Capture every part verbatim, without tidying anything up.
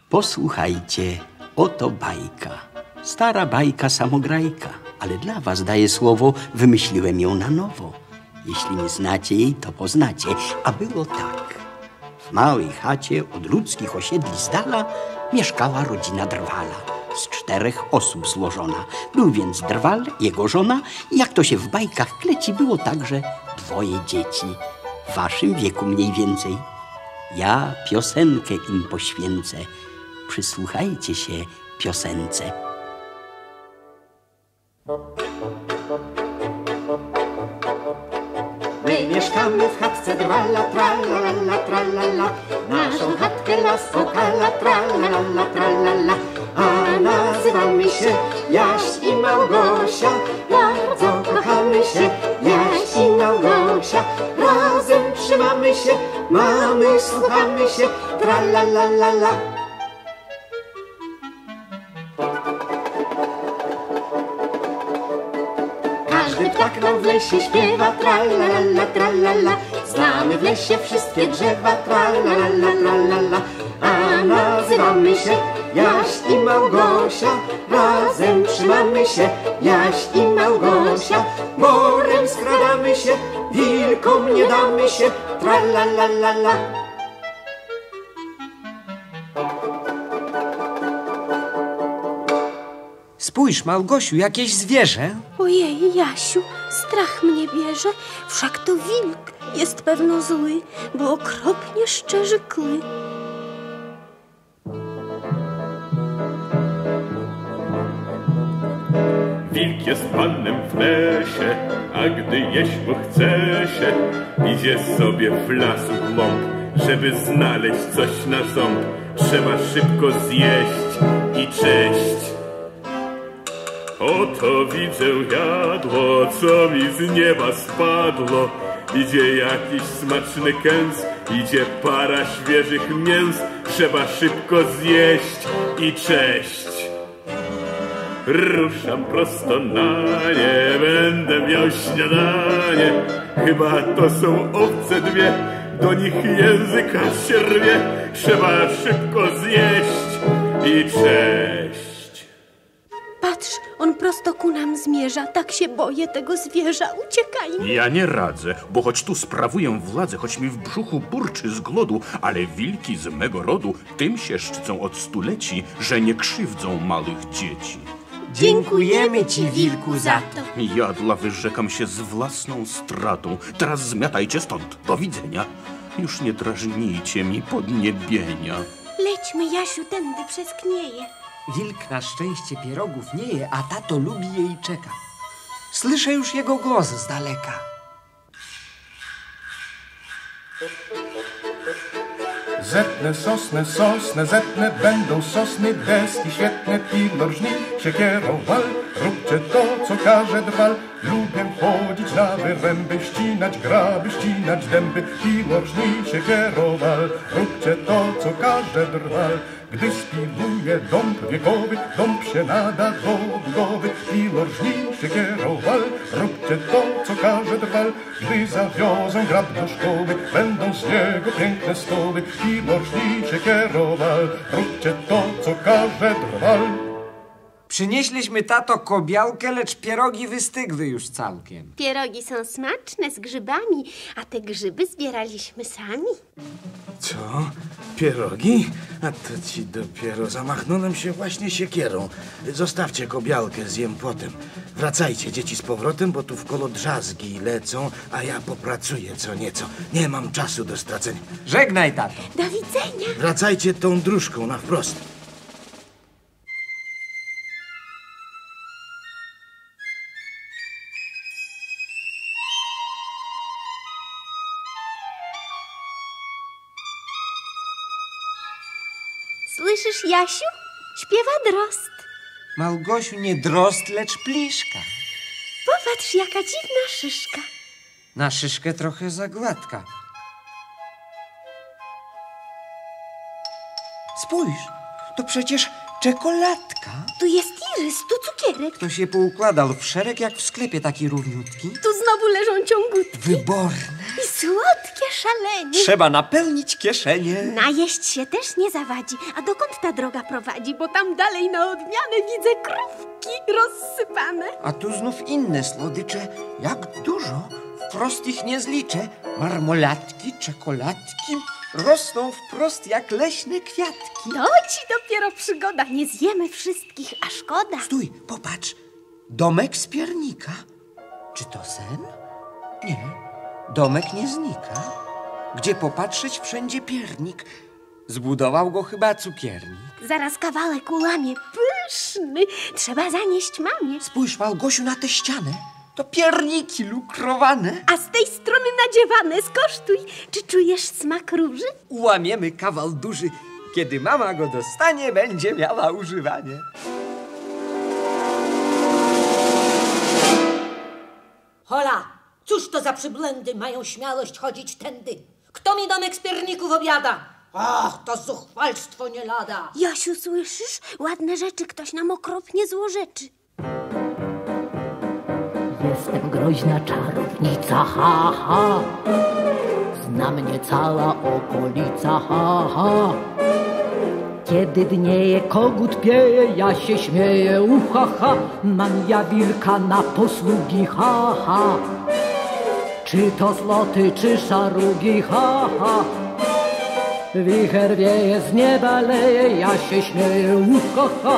Posłuchajcie, oto bajka. Stara bajka samograjka, ale dla was daję słowo, wymyśliłem ją na nowo. Jeśli nie znacie jej, to poznacie. A było tak. W małej chacie od ludzkich osiedli z dala mieszkała rodzina Drwala, z czterech osób złożona. Był więc Drwal, jego żona i jak to się w bajkach kleci, było także dwoje dzieci, w waszym wieku mniej więcej. Ja piosenkę im poświęcę. Przysłuchajcie się piosence. My mieszkamy w chatce Drwala, tralala, tralala. Naszą chatkę las okala, tralala, tralala. A nazywamy się Jaś i Małgosia. Bardzo kochamy się, Jaś i Małgosia. Razem trzymamy się, mamy, słuchamy się, tralalalala. Każdy ptak nam w lesie śpiewa, tralala, tralala. Znamy w lesie wszystkie drzewa, tralala, tralala. A nazywamy się Jaś i Małgosia. Razem trzymamy się, Jaś i Małgosia. Borem skradamy się, wilkom nie damy się, tralalalala. Spójrz, Małgosiu, jakieś zwierzę. Ojej, Jasiu, strach mnie bierze. Wszak to wilk jest pewno zły, bo okropnie szczerzy kły. Wilk jest panem w lesie, a gdy jeść mu chce się, idzie sobie w lasu głąb, żeby znaleźć coś na ząb. Trzeba szybko zjeść i cześć. Oto widzę jadło, co mi z nieba spadło. Idzie jakiś smaczny kęs, idzie para świeżych mięs. Trzeba szybko zjeść i cześć. Ruszam prosto na nie, będę miał śniadanie. Chyba to są owce dwie, do nich języka się rwie. Trzeba szybko zjeść i cześć. Patrz, on prosto ku nam zmierza. Tak się boję tego zwierza. Uciekajmy. Ja nie radzę, bo choć tu sprawuję władzę, choć mi w brzuchu burczy z głodu, ale wilki z mego rodu tym się szczycą od stuleci, że nie krzywdzą małych dzieci. Dziękujemy ci, wilku, za to. Ja dla wyrzekam się z własną stratą. Teraz zmiatajcie stąd. Do widzenia. Już nie drażnijcie mi podniebienia. Lećmy, Jasiu, tędy przez knieje. Wilk na szczęście pierogów nie je, a tato lubi je i czeka. Słyszę już jego głos z daleka. Zetnę sosnę, sosnę, zetnę, będą sosny, deski świetne, piwno żni, siekierą wal, róbcie to, co każe Drwal. Lubię chodzić na wyręby, ścinać graby, ścinać dęby, piwno żni, siekierą wal, róbcie to, co każe Drwal. Gdy spiwuje dąb wiekowy, dąb się nada do budowy, piwno żni, siekierą wal, róbcie to, co każe Drwal. Gdy zawiozą grab do szkoły, będą z niego piękne stoły, piwno żni, siekierą wal, róbcie to, co każe Drwal. Przynieśliśmy, tato, kobiałkę, lecz pierogi wystygły już całkiem. Pierogi są smaczne z grzybami, a te grzyby zbieraliśmy sami. Co? Pierogi? A to ci dopiero zamachnąłem się właśnie siekierą. Zostawcie kobiałkę, zjem potem. Wracajcie, dzieci, z powrotem, bo tu wkoło drzazgi lecą, a ja popracuję co nieco. Nie mam czasu do stracenia. Żegnaj, tato. Do widzenia. Wracajcie tą dróżką na wprost. Słyszysz, Jasiu? Śpiewa drozd. Małgosiu, nie drozd, lecz pliszka. Popatrz, jaka dziwna szyszka. Na szyszkę trochę za gładka. Spójrz, to przecież Czekoladka. Tu jest irys, tu cukierek. To się poukładał w szereg jak w sklepie taki równiutki. Tu znowu leżą ciągutki. Wyborne. I słodkie szalenie. Trzeba napełnić kieszenie. Najeść się też nie zawadzi. A dokąd ta droga prowadzi? Bo tam dalej na odmianę widzę krówki rozsypane. A tu znów inne słodycze. Jak dużo. Wprost ich nie zliczę. Marmolatki, czekoladki rosną wprost jak leśne kwiatki. No ci dopiero przygoda. Nie zjemy wszystkich, a szkoda. Stój, popatrz. Domek z piernika. Czy to sen? Nie. Domek nie znika. Gdzie popatrzeć, wszędzie piernik. Zbudował go chyba cukiernik. Zaraz kawałek ułamie. Pyszny. Trzeba zanieść mamie. Spójrz, Małgosiu, na tę ścianę. To pierniki lukrowane. A z tej strony nadziewane. Skosztuj. Czy czujesz smak róży? Ułamiemy kawał duży. Kiedy mama go dostanie, będzie miała używanie. Hola! Cóż to za przybłędy mają śmiałość chodzić tędy? Kto mi domek z pierników obiada? Ach, to zuchwalstwo nie lada. Jasiu, słyszysz? Ładne rzeczy ktoś nam okropnie złorzeczy. Jestem groźna czarownica, ha, ha. Zna mnie cała okolica, ha, ha. Kiedy dnieje, kogut pieje, ja się śmieję, uha, ha. Mam ja wilka na posługi, ha, ha. Czy to złoty, czy szarugi, ha, ha. Wicher wieje, z nieba leje, ja się śmieję, uha, ha.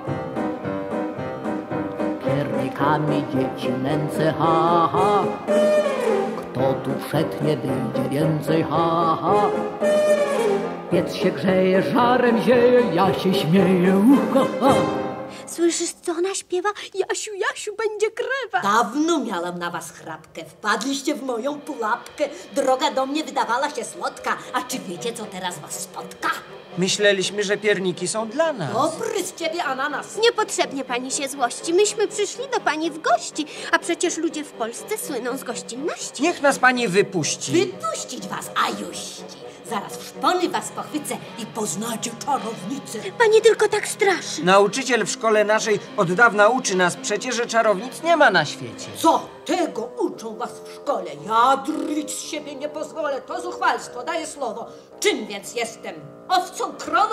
Piernikami dzieci nęcę, ha, ha. Kto tu wszedł, nie wyjdzie więcej, ha, ha. Piec się grzeje, żarem zieje, ja się śmieję, uha, ha. Słyszysz, co ona śpiewa? Jasiu, Jasiu, będzie krewa. Dawno miałam na was chrapkę. Wpadliście w moją pułapkę. Droga do mnie wydawała się słodka. A czy wiecie, co teraz was spotka? Myśleliśmy, że pierniki są dla nas. Dobry z ciebie ananas. Niepotrzebnie pani się złości. Myśmy przyszli do pani w gości, a przecież ludzie w Polsce słyną z gościnności. Niech nas pani wypuści. Wypuścić was, ajuści. Zaraz w szpony was pochwycę i poznacie czarownicę. Pani tylko tak straszy. Nauczyciel w szkole naszej od dawna uczy nas przecież, że czarownic nie ma na świecie. Co? Tego uczą was w szkole. Ja drwić z siebie nie pozwolę. To zuchwalstwo, daję słowo. Czym więc jestem? Owcą, krową?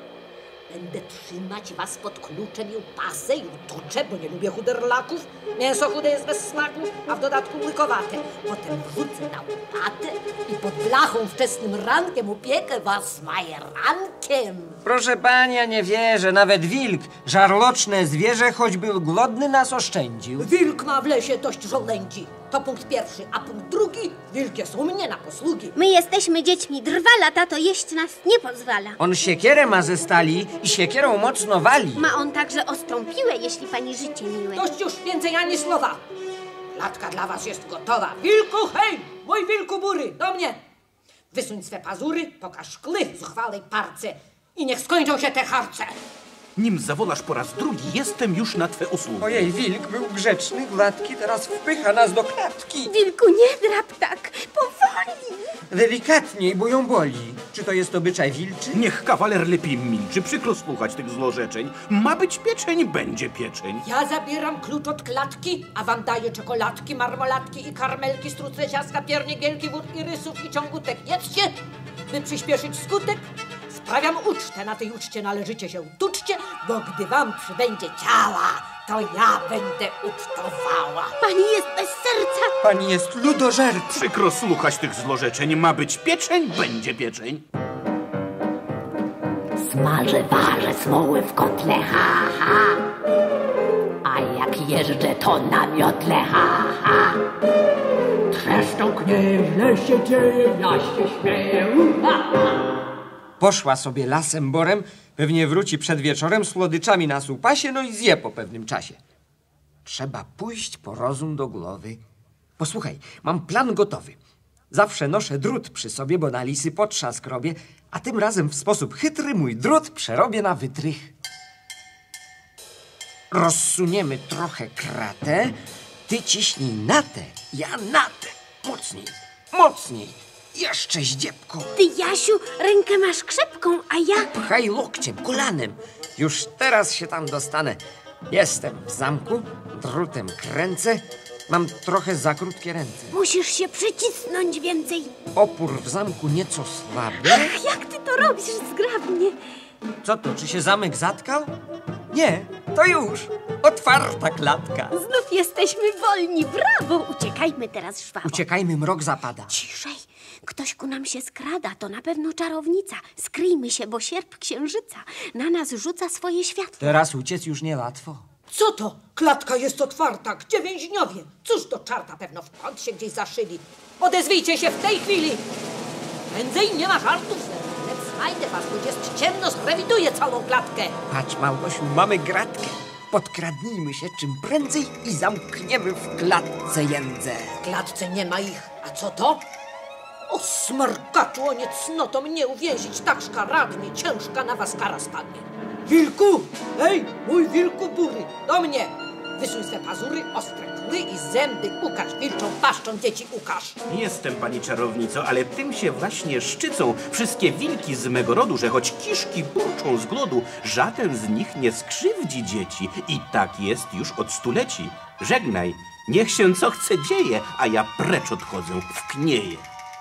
Będę trzymać was pod kluczem i upasę i utuczę, bo nie lubię chuderlaków. Mięso chude jest bez smaku, a w dodatku łykowate. Potem wrzucę na łopatę i pod blachą wczesnym rankiem upiekę was majerankiem. Proszę pani, ja nie wierzę. Nawet wilk, żarłoczne zwierzę, choć był głodny, nas oszczędził. Wilk ma w lesie dość żołędzi. To punkt pierwszy, a punkt drugi, wilk jest u mnie na posługi. My jesteśmy dziećmi drwala, tato jeść nas nie pozwala. On siekierę ma ze stali i siekierą mocno wali. Ma on także ostrą piłę, jeśli pani życie miłe. Dość już, więcej ani słowa. Klatka dla was jest gotowa. Wilku, hej! Mój wilku bury, do mnie! Wysuń swe pazury, pokaż kły zuchwałej parce i niech skończą się te harce. Nim zawolasz po raz drugi, jestem już na twe usługi. Ojej, wilk był grzeczny, gładki, teraz wpycha nas do klatki. Wilku, nie drap tak, powoli. Delikatniej, bo ją boli. Czy to jest obyczaj wilczy? Niech kawaler lepiej milczy, przykro słuchać tych złorzeczeń. Ma być pieczeń, będzie pieczeń. Ja zabieram klucz od klatki, a wam daję czekoladki, marmolatki i karmelki, struce, ciastka, piernik, wielki wód i rysów i ciągutek. Jedzcie, by przyspieszyć skutek. Sprawiam ucztę, na tej uczcie należycie się tuczcie, bo gdy wam przybędzie ciała, to ja będę ucztowała. Pani jest bez serca. Pani jest ludożerca. Przykro słuchać tych złorzeczeń. Ma być pieczeń, będzie pieczeń. Smażę, warzę smoły w kotle, ha, ha. A jak jeżdżę, to na miotle, ha, ha. Trzeszczą knieje, źle się dzieje, ja się śmieję, ha, ha. Poszła sobie lasem borem, pewnie wróci przed wieczorem z słodyczami na supasie, no i zje po pewnym czasie. Trzeba pójść po rozum do głowy. Posłuchaj, mam plan gotowy. Zawsze noszę drut przy sobie, bo na lisy potrzask robię, a tym razem w sposób chytry mój drut przerobię na wytrych. Rozsuniemy trochę kratę, ty ciśnij na tę, ja na tę. Mocniej, mocniej. Jeszcze zdziebko. Ty, Jasiu, rękę masz krzepką, a ja... Pchaj lokciem, kolanem. Już teraz się tam dostanę. Jestem w zamku, drutem kręcę. Mam trochę za krótkie ręce. Musisz się przycisnąć więcej. Opór w zamku nieco słaby. Ach, jak ty to robisz zgrabnie. Co to, czy się zamek zatkał? Nie, to już. Otwarta klatka. Znów jesteśmy wolni, brawo. Uciekajmy teraz, żwawo. Uciekajmy, mrok zapada. Ciszej, ktoś ku nam się skrada, to na pewno czarownica. Skryjmy się, bo sierp księżyca na nas rzuca swoje światło. Teraz uciec już niełatwo. Co to? Klatka jest otwarta. Gdzie więźniowie? Cóż do czarta, pewno w kąt się gdzieś zaszyli. Odezwijcie się w tej chwili. Prędzej, nie ma żartów. Lecz znajdę was, bo jest ciemno, zrewiduję całą klatkę. Patrz, Małgosiu, mamy gratkę. Podkradnijmy się czym prędzej i zamkniemy w klatce jędzę. W klatce nie ma ich. A co to? O smarkaczu, o nie cnoto mnie uwięzić tak szkaradnie, ciężka na was kara spadnie. Wilku! Ej, mój wilku bury, do mnie! Wysuń swe pazury, ostre kły i zęby ukaż, wilczą paszczą dzieci ukaż. Jestem, pani czarownico, ale tym się właśnie szczycą wszystkie wilki z mego rodu, że choć kiszki burczą z głodu, żaden z nich nie skrzywdzi dzieci. I tak jest już od stuleci. Żegnaj, niech się co chce dzieje, a ja precz odchodzę w knieje.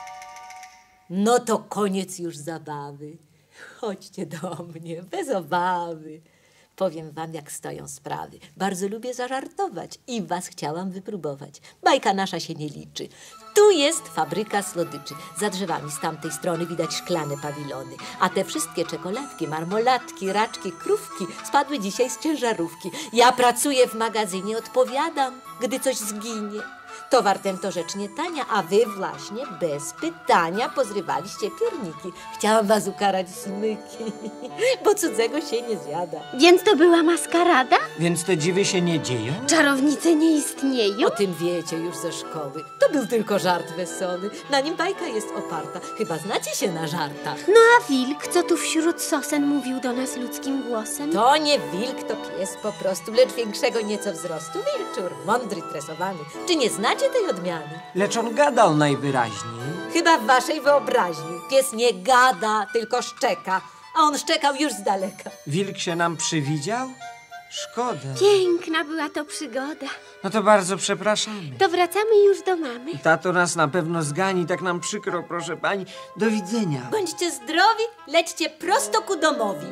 No to koniec już zabawy. Chodźcie do mnie, bez obawy. Powiem wam, jak stoją sprawy. Bardzo lubię zażartować i was chciałam wypróbować. Bajka nasza się nie liczy. Tu jest fabryka słodyczy. Za drzewami z tamtej strony widać szklane pawilony. A te wszystkie czekoladki, marmolatki, raczki, krówki spadły dzisiaj z ciężarówki. Ja pracuję w magazynie, odpowiadam, gdy coś zginie. Towar ten to rzecz nie tania, a wy właśnie bez pytania pozrywaliście pierniki. Chciałam was ukarać, smyki, bo cudzego się nie zjada. Więc to była maskarada? Więc te dziwy się nie dzieją? Czarownice nie istnieją? O tym wiecie już ze szkoły. To był tylko żart wesoły. Na nim bajka jest oparta. Chyba znacie się na żartach. No a wilk, co tu wśród sosen mówił do nas ludzkim głosem? To nie wilk, to pies po prostu, lecz większego nieco wzrostu. Wilczur, mądry, tresowany. Czy nie znacie tej odmiany? Lecz on gadał najwyraźniej. Chyba w waszej wyobraźni. Pies nie gada, tylko szczeka. A on szczekał już z daleka. Wilk się nam przywidział? Szkoda. Piękna była to przygoda. No to bardzo przepraszamy. To wracamy już do mamy. Tato nas na pewno zgani, tak nam przykro, proszę pani. Do widzenia. Bądźcie zdrowi, lećcie prosto ku domowi.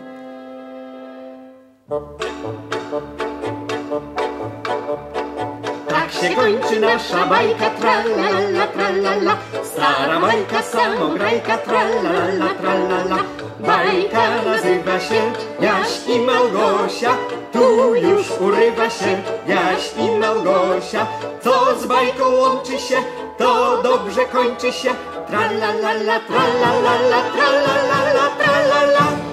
Tak się kończy nasza bajka, tralala, tralala. Stara bajka, samograjka, tralala, tralala. Bajka nazywa się Jaś i Małgosia. Tu już urywa się Jaś i Małgosia. Co z bajką łączy się, to dobrze kończy się. Tralala, tralala, tralala, tralala.